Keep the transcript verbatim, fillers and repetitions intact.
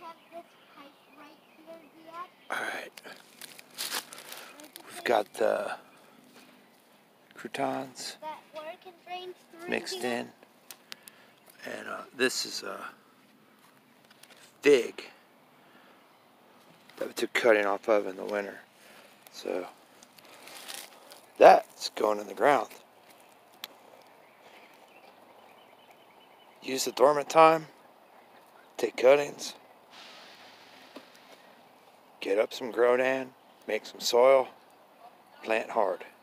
Alright. We've got the croutons mixed in. And uh, this is a fig that we took cutting off of in the winter. So that's going in the ground. Use the dormant time, take cuttings, get up some Grodan, make some soil, plant hard.